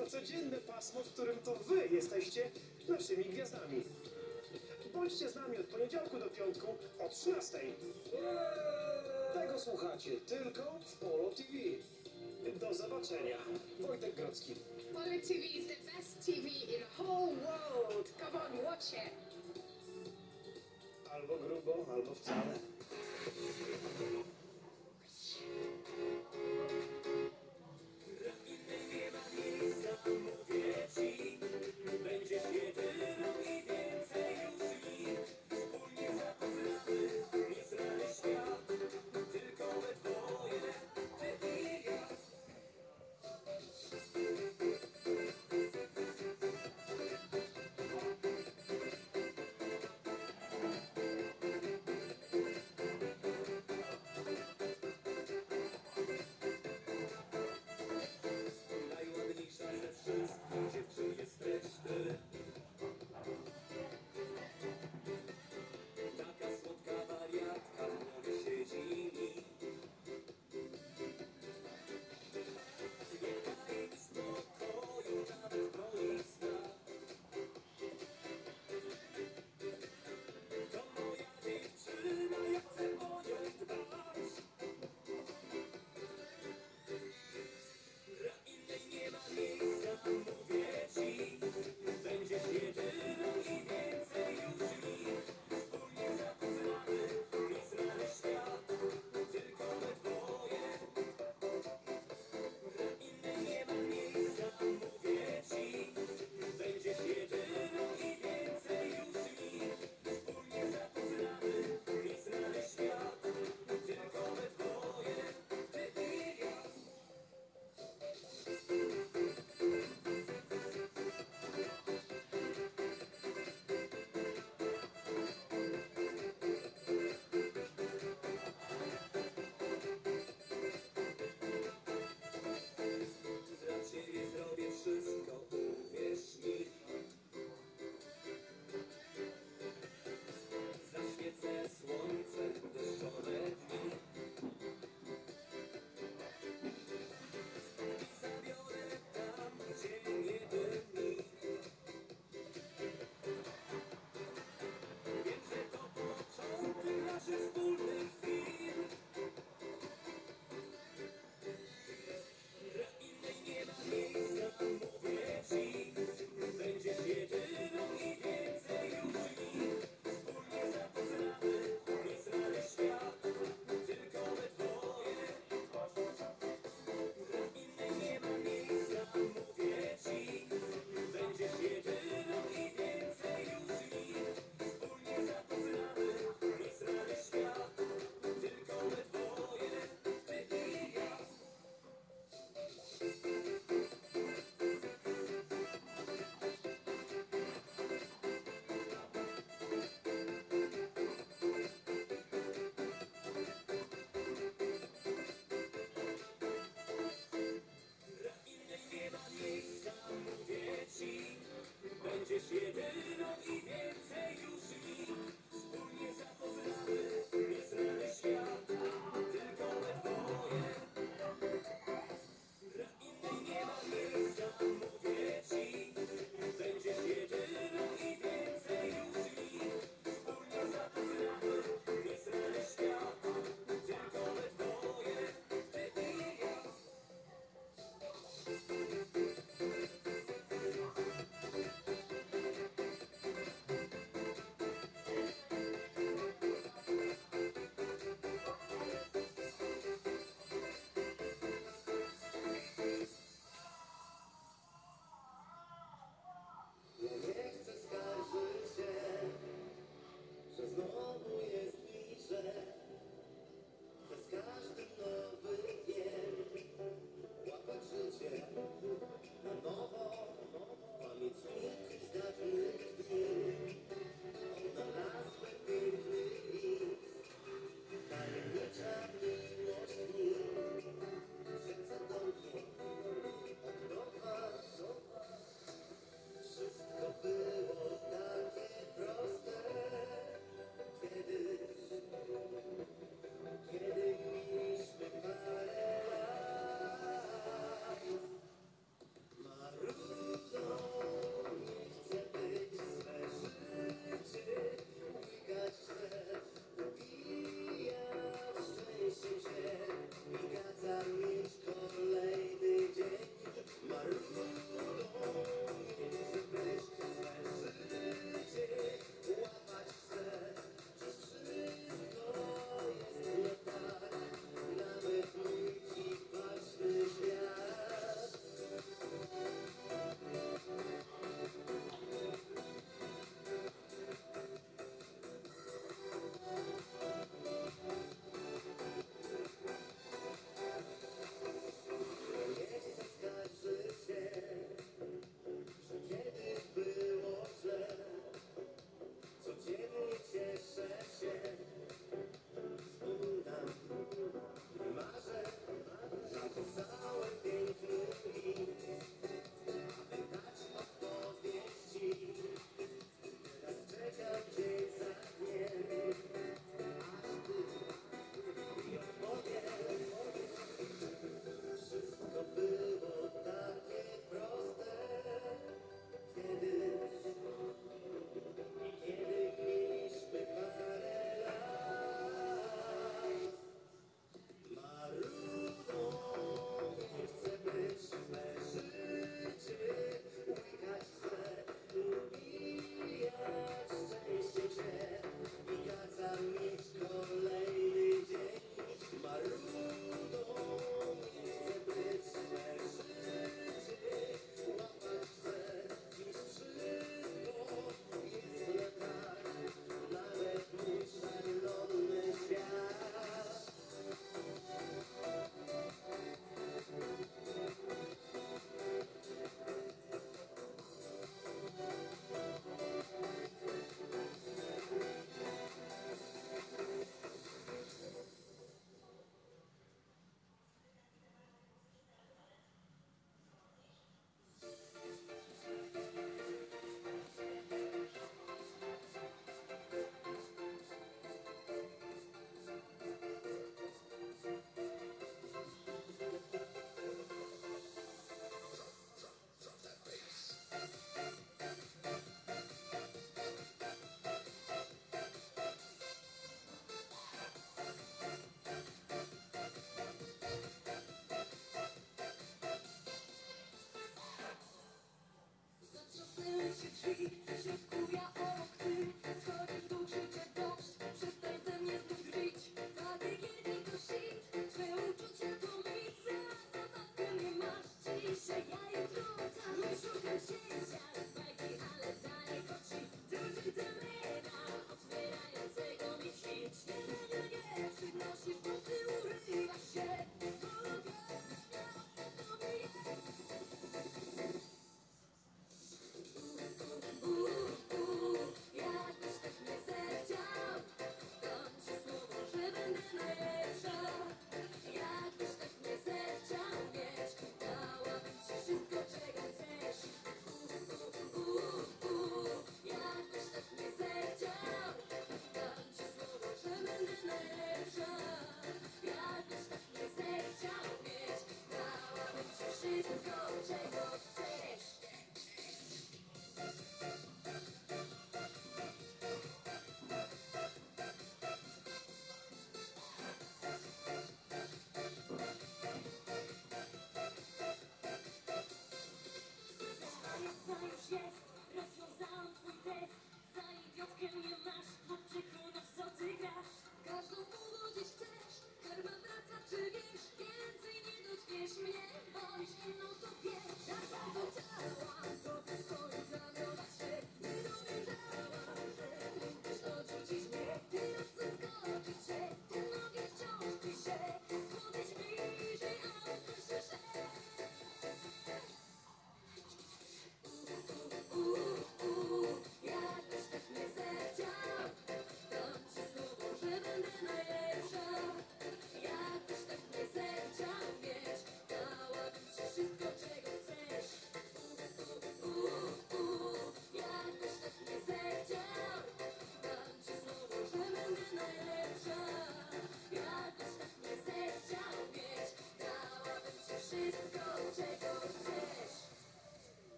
To codzienne pasmo, w którym to wy jesteście naszymi gwiazdami. Bądźcie z nami od poniedziałku do piątku o 13:00. Tego słuchacie tylko w Polo TV. Do zobaczenia. Wojtek Grodzki. Polo TV is the best TV in the whole world. Come on, watch it. Albo grubo, albo wcale.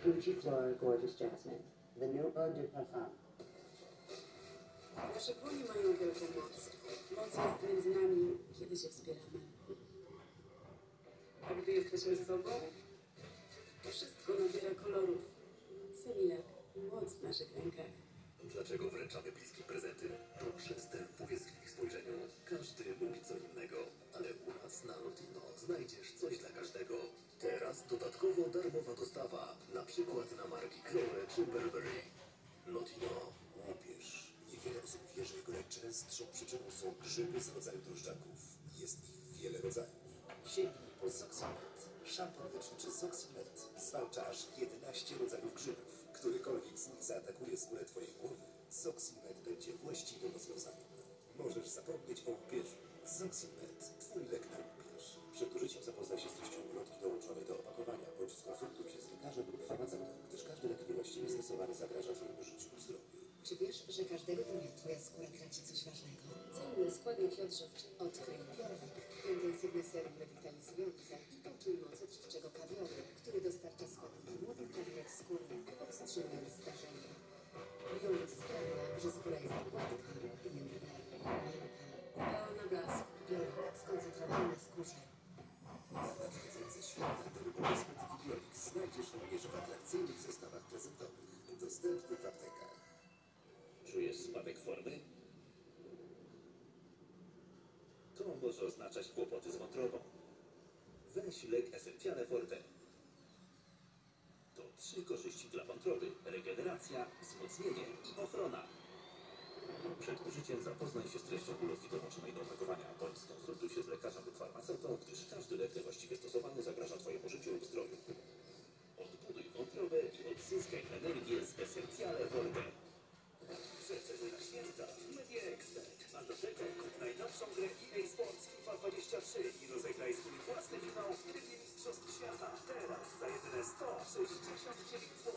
Gucci Flora Gorgeous Jasmine, the new eau de parfum. Nasze dłonie mają wielką moc. Moc jest między nami, kiedy się wspieramy. A gdy jesteśmy sobą, wszystko nabiera kolorów. Semilak, moc w naszych rękach. Dlaczego wręczamy bliskim prezenty? To przez ten błysk w ich spojrzeniu. Każdy lubi co innego, ale u nas na Lotino znajdziesz coś dla każdego. Teraz dodatkowo darmowa dostawa, na przykład na marki Chloe czy Burberry. Lotino. Łupież. Niewiele osób wie, że jego najczęstszą przyczyną są grzyby z rodzaju drożdżaków. Jest ich wiele rodzajów. Sięgnij po Zoximet. Szampon leczniczy Zoximet zwalcza aż 11 rodzajów grzybów. Którykolwiek z nich zaatakuje skórę twojej głowy, Zoximet będzie właściwym rozwiązaniem. Możesz zapomnieć o łupieżu. Zoximet. Twój lek na łupież. Przed użyciem zapoznaj się z treścią ulotki dołączonej do opakowania, bądź skonsultuj się z lekarzem lub farmaceutą, gdyż każdy lek niewłaściwie stosowany zagraża twojemu życiu lub zdrowiu. Czy wiesz, że każdego dnia twoja skóra traci coś ważnego? Cenny składnik odżywczy. Odkryj Biorwik. Intensywne serum rewitalizujące i poczuj moc odżywczego kawioru, który dostarcza składniki młodych tkanek skórnych, powstrzymując starzenie. Biorwik sprawia, że skóra jest gładka, jędrna, miękka. Pełna blasku. Biorwik skoncentrowany na skórze. Nadchodzące święta do kosmetyki Biolix znajdziesz również w atrakcyjnych zestawach prezentowych. Dostępnych w aptekach. Czujesz spadek formy? To może oznaczać kłopoty z wątrobą. Weź lek Essentiale Forte. To 3 korzyści dla wątroby: regeneracja, wzmocnienie i ochrona. Przed użyciem zapoznaj się z treścią ulotki dołączonej do opakowania, bądź skonsultuj się z lekarzem lub farmaceutą, gdyż każdy lek niewłaściwie stosowany zagraża twojemu życiu lub zdrowiu. Odbuduj wątrobę i odzyskaj energię z Essentiale Forte. Przeceny na święta w Media Expert. A do tego kup najnowszą grę EA Sports FIFA 23 i rozegraj swój własny finał w trybie Mistrzostw Świata. Teraz za jedyne 169 zł.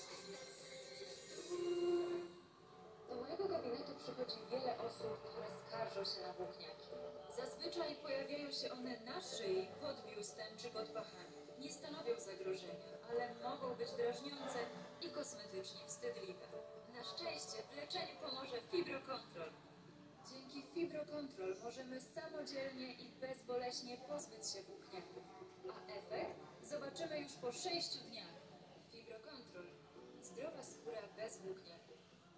Do mojego gabinetu przychodzi wiele osób, które skarżą się na włókniaki. Zazwyczaj pojawiają się one na szyi, pod biustem czy pod pachami. Nie stanowią zagrożenia, ale mogą być drażniące i kosmetycznie wstydliwe. Na szczęście w leczeniu pomoże Fibrocontrol. Dzięki Fibrocontrol możemy samodzielnie i bezboleśnie pozbyć się włókniaków, a efekt zobaczymy już po 6 dniach. Fibrocontrol. Zdrowa skóra bez włókniaków.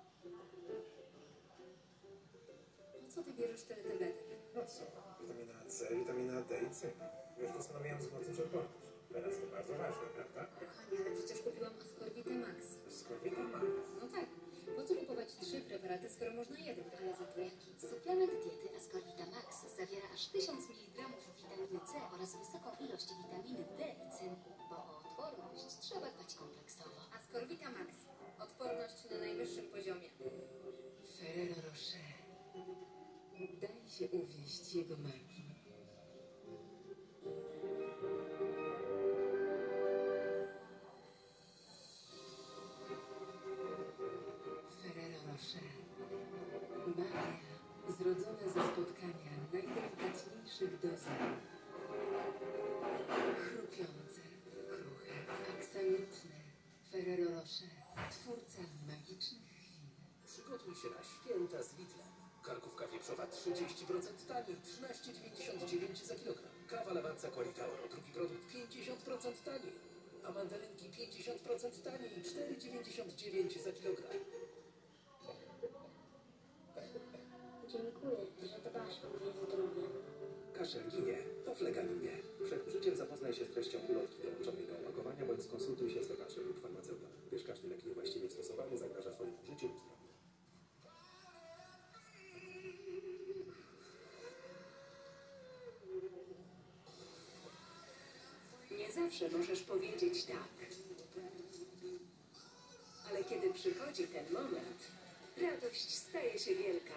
Po co ty bierzesz tyle tabletek? No co? Witamina C, witamina D i C. Już postanowiłem wzmocnić odporność. Teraz to bardzo ważne, prawda? Kochanie, ale przecież kupiłam Ascorvita Max. Skorbita Max. No tak. Po co kupować 3 preparaty, skoro można jeden? Ale za to jaki? Suplement diety Ascorvita Max zawiera aż 1000 mg witaminy C oraz wysoką ilość witaminy D i cynku, bo o odporność trzeba dbać kompleksowo. Ascorvita Max. Odporność na najwyższym poziomie. Ferrero Rocher. Daj się uwieść jego magii. Ferrero Rocher. Magia zrodzona ze spotkania najdelikatniejszych doznań. Chrupiące, kruche, aksamitne. Ferrero Rocher. Twórca magicznych chwil. Przygotuj się na święta z Lidlem. Karkówka wieprzowa 30% taniej, 13,99 za kilogram. Kawa Lawanza Qualitauro, drugi produkt 50% taniej. A mandarynki 50% taniej, 4,99 za kilogram. Dziękuję, że dbasz o moje zdrowie. Kaszel ginie, to flega ginie. Przed użyciem zapoznaj się z treścią ulotki dołączonej do opakowania, bądź skonsultuj się z lekarzem lub farmaceutą, gdyż każdy lek niewłaściwie stosowany zagraża twojemu życiu lub zdrowiu. Nie zawsze możesz powiedzieć tak. Ale kiedy przychodzi ten moment, radość staje się wielka.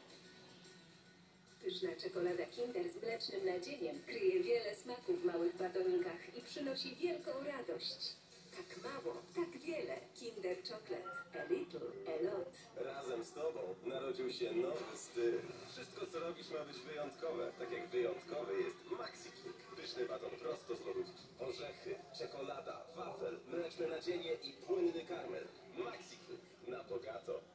Pyszna czekolada Kinder z mlecznym nadzieniem kryje wiele smaków w małych batonikach i przynosi wielką radość. Tak mało, tak wiele. Kinder Chocolate. A little, a lot. Razem z tobą narodził się nowy styl. Wszystko, co robisz, ma być wyjątkowe. Tak jak wyjątkowy jest MaxiClick. Pyszny baton prosto z lodówki. Orzechy, czekolada, wafel, mleczne nadzienie i płynny karmel. MaxiClick. Na bogato.